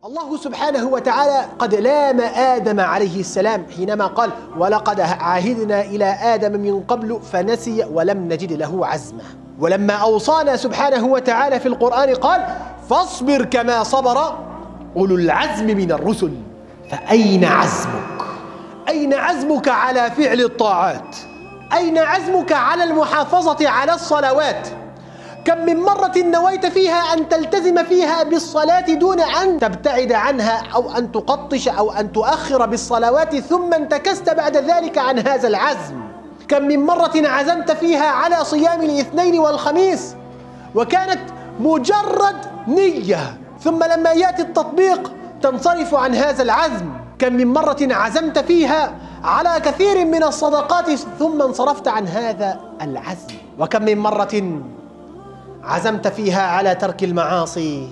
الله سبحانه وتعالى قد لام آدم عليه السلام حينما قال: ولقد عهدنا إلى آدم من قبل فنسي ولم نجد له عزما. ولما أوصانا سبحانه وتعالى في القرآن قال: فاصبر كما صبر أولو العزم من الرسل. فأين عزمك؟ أين عزمك على فعل الطاعات؟ أين عزمك على المحافظة على الصلوات؟ كم من مرة نويت فيها أن تلتزم فيها بالصلاة دون أن تبتعد عنها أو أن تقطش أو أن تؤخر بالصلوات، ثم انتكست بعد ذلك عن هذا العزم؟ كم من مرة عزمت فيها على صيام الاثنين والخميس وكانت مجرد نية، ثم لما يأتي التطبيق تنصرف عن هذا العزم؟ كم من مرة عزمت فيها على كثير من الصدقات ثم انصرفت عن هذا العزم؟ وكم من مرة عزمت فيها على ترك المعاصي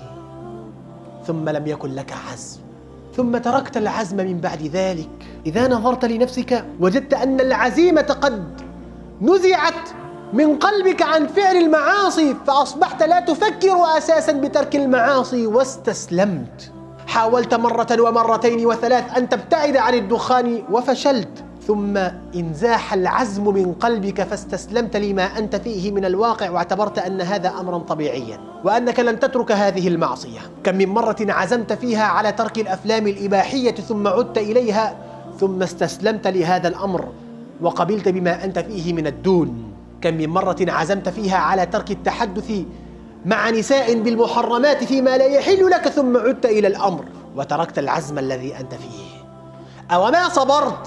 ثم لم يكن لك عزم، ثم تركت العزم من بعد ذلك؟ إذا نظرت لنفسك وجدت أن العزيمة قد نزعت من قلبك عن فعل المعاصي، فأصبحت لا تفكر أساساً بترك المعاصي واستسلمت. حاولت مرة ومرتين وثلاث أن تبتعد عن الدخان وفشلت، ثم انزاح العزم من قلبك فاستسلمت لما أنت فيه من الواقع، واعتبرت أن هذا أمرا طبيعيا وأنك لن تترك هذه المعصية. كم من مرة عزمت فيها على ترك الأفلام الإباحية ثم عدت إليها، ثم استسلمت لهذا الأمر وقبلت بما أنت فيه من الدون. كم من مرة عزمت فيها على ترك التحدث مع نساء بالمحرمات فيما لا يحل لك، ثم عدت إلى الأمر وتركت العزم الذي أنت فيه. أوما صبرت؟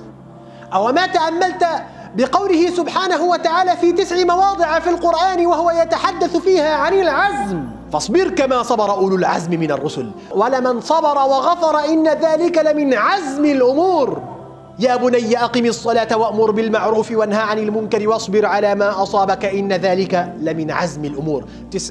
أوما تأملت بقوله سبحانه وتعالى في 9 مواضع في القرآن وهو يتحدث فيها عن العزم؟ فاصبر كما صبر أولو العزم من الرسل ولمن صبر وغفر إن ذلك لمن عزم الأمور. يا بني أقم الصلاة وأمر بالمعروف وانهى عن المنكر واصبر على ما أصابك إن ذلك لمن عزم الأمور.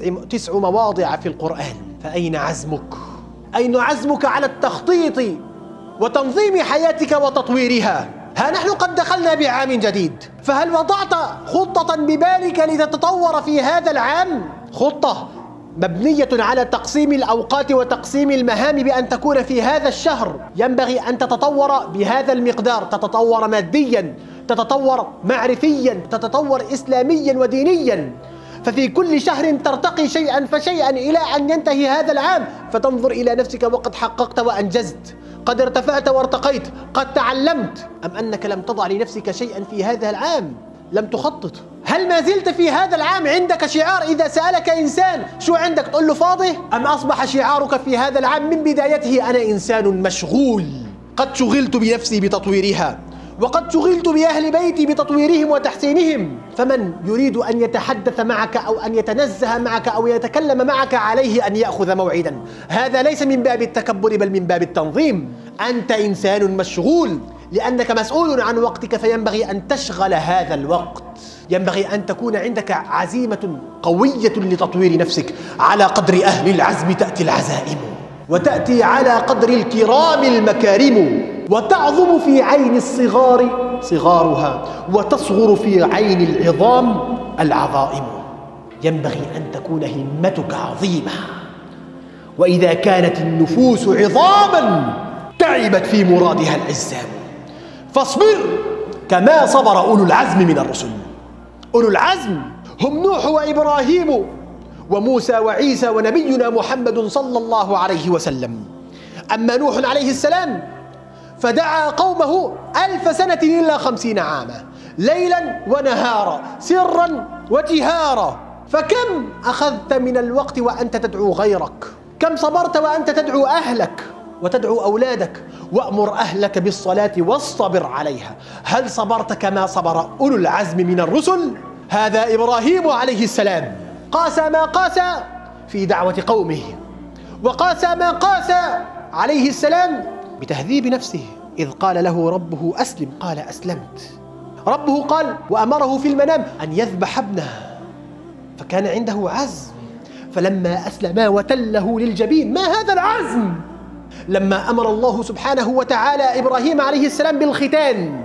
9 مواضع في القرآن. فأين عزمك؟ أين عزمك على التخطيط وتنظيم حياتك وتطويرها؟ ها نحن قد دخلنا بعام جديد، فهل وضعت خطة ببالك لتتطور في هذا العام؟ خطة مبنية على تقسيم الأوقات وتقسيم المهام، بأن تكون في هذا الشهر ينبغي أن تتطور بهذا المقدار، تتطور ماديا، تتطور معرفيا، تتطور إسلاميا ودينيا. ففي كل شهر ترتقي شيئا فشيئا إلى أن ينتهي هذا العام، فتنظر إلى نفسك وقد حققت وأنجزت، قد ارتفعت وارتقيت، قد تعلمت، أم أنك لم تضع لنفسك شيئا في هذا العام؟ لم تخطط. هل ما زلت في هذا العام عندك شعار إذا سألك إنسان شو عندك تقول له فاضي؟ أم أصبح شعارك في هذا العام من بدايته أنا إنسان مشغول، قد شغلت بنفسي بتطويرها وقد شغلت بأهل بيتي بتطويرهم وتحسينهم؟ فمن يريد أن يتحدث معك أو أن يتنزه معك أو يتكلم معك عليه أن يأخذ موعدا. هذا ليس من باب التكبر بل من باب التنظيم. أنت إنسان مشغول لأنك مسؤول عن وقتك، فينبغي أن تشغل هذا الوقت. ينبغي أن تكون عندك عزيمة قوية لتطوير نفسك. على قدر أهل العزم تأتي العزائم، وتأتي على قدر الكرام المكارم، وتعظم في عين الصغار صغارها، وتصغر في عين العظام العظائم. ينبغي أن تكون همتك عظيمة، وإذا كانت النفوس عظاما تعبت في مرادها الأجسام. فاصبر كما صبر أولو العزم من الرسل. أولو العزم هم نوح وإبراهيم وموسى وعيسى ونبينا محمد صلى الله عليه وسلم. أما نوح عليه السلام فدعا قومه 1000 سنة إلا 50 عاما، ليلا ونهارا، سرا وجهارا. فكم أخذت من الوقت وأنت تدعو غيرك؟ كم صبرت وأنت تدعو أهلك وتدعو أولادك؟ وأمر أهلك بالصلاة واصطبر عليها. هل صبرت كما صبر أولو العزم من الرسل؟ هذا إبراهيم عليه السلام قاس ما قاس في دعوة قومه، وقاس ما قاس عليه السلام بتهذيب نفسه. إذ قال له ربه أسلم قال أسلمت. ربه قال وأمره في المنام أن يذبح ابنه، فكان عنده عزم. فلما أسلما وتله للجبين، ما هذا العزم؟ لما أمر الله سبحانه وتعالى إبراهيم عليه السلام بالختان،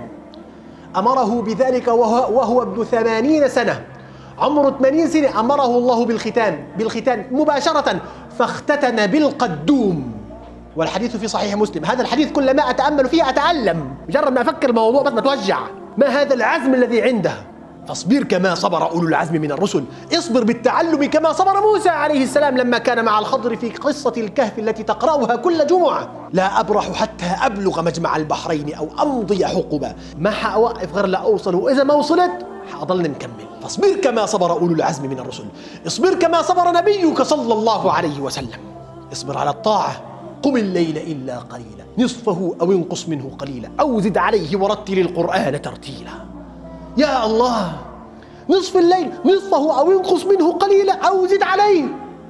أمره بذلك وهو ابن 80 سنة، عمره 80 سنة، أمره الله بالختان مباشرة، فاختتن بالقدوم والحديث في صحيح مسلم. هذا الحديث كلما أتأمل فيه أتألم، مجرد ما أفكر الموضوع بس بتوجع. ما هذا العزم الذي عنده؟ فاصبر كما صبر أولو العزم من الرسل. اصبر بالتعلم كما صبر موسى عليه السلام لما كان مع الخضر في قصة الكهف التي تقرأها كل جمعة. لا أبرح حتى أبلغ مجمع البحرين أو أمضي حقبا. ما حأوقف غير لا أوصل، وإذا ما وصلت حأضل مكمل. فاصبر كما صبر أولو العزم من الرسل. اصبر كما صبر نبيك صلى الله عليه وسلم. اصبر على الطاعة. قم الليل إلا قليلا نصفه أو انقص منه قليلا أو زد عليه ورتل القرآن ترتيلا. يا الله، نصف الليل نصفه أو انقص منه قليلا أو زد عليه.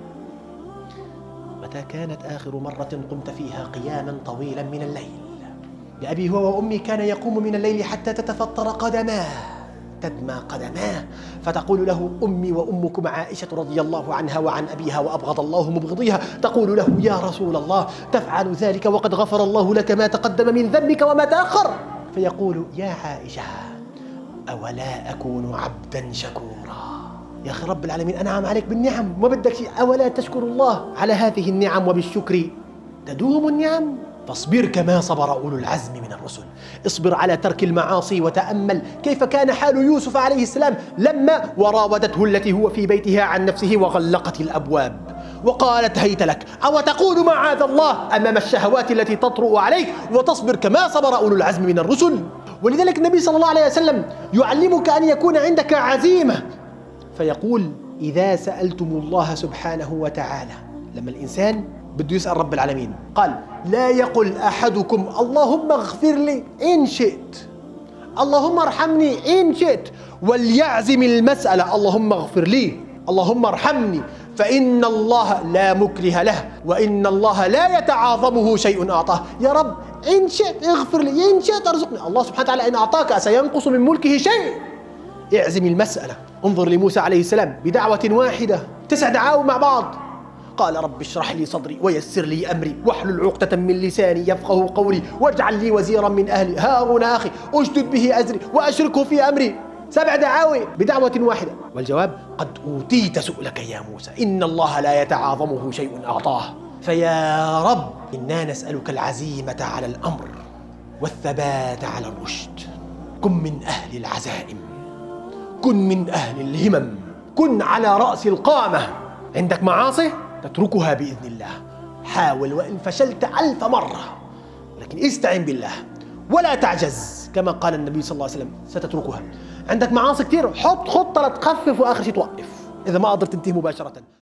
متى كانت آخر مرة قمت فيها قياما طويلا من الليل؟ لأبي هو وأمي كان يقوم من الليل حتى تتفطر قدماه، تدمى قدماه، فتقول له أمي وأمكم عائشة رضي الله عنها وعن أبيها وأبغض الله مبغضيها، تقول له يا رسول الله تفعل ذلك وقد غفر الله لك ما تقدم من ذنبك وما تأخر؟ فيقول يا عائشة أولا أكون عبدا شكورا؟ يا أخي رب العالمين أنعم عليك بالنعم ما بدك شيء، أولا تشكر الله على هذه النعم وبالشكر تدوم النعم؟ فاصبر كما صبر أولو العزم من الرسل. اصبر على ترك المعاصي وتأمل كيف كان حال يوسف عليه السلام لما وراودته التي هو في بيتها عن نفسه وغلقت الأبواب وقالت هيت لك، أو تقول معاذ الله أمام الشهوات التي تطرؤ عليك، وتصبر كما صبر أولو العزم من الرسل. ولذلك النبي صلى الله عليه وسلم يعلمك أن يكون عندك عزيمة، فيقول إذا سألتم الله سبحانه وتعالى، لما الإنسان بده يسأل رب العالمين قال لا يقل أحدكم اللهم اغفر لي إن شئت، اللهم ارحمني إن شئت، وليعزم المسألة اللهم اغفر لي اللهم ارحمني، فإن الله لا مكره له وإن الله لا يتعاظمه شيء أعطاه. يا رب إن شئت اغفر لي، إن شئت ارزقني. الله سبحانه وتعالى إن أعطاك سينقص من ملكه شيء. اعزم المسألة. انظر لموسى عليه السلام بدعوة واحدة 9 دعاوى مع بعض. قال رب اشرح لي صدري ويسر لي أمري واحلل عقدة من لساني يفقه قولي واجعل لي وزيرا من أهلي هارون أخي أشدد به أزري وأشركه في أمري. 7 دعاوى بدعوة واحدة، والجواب قد أوتيت سؤلك يا موسى إن الله لا يتعاظمه شيء أعطاه. فيا رب إنا نسألك العزيمة على الأمر والثبات على الرشد. كن من أهل العزائم، كن من أهل الهمم، كن على رأس القامة. عندك معاصي تتركها بإذن الله، حاول وإن فشلت 1000 مرة، لكن استعن بالله ولا تعجز كما قال النبي صلى الله عليه وسلم ستتركها. عندك معاصي كثير، حط خطة لتخفف وآخر شيء توقف إذا ما قدرت تنتهي مباشرة.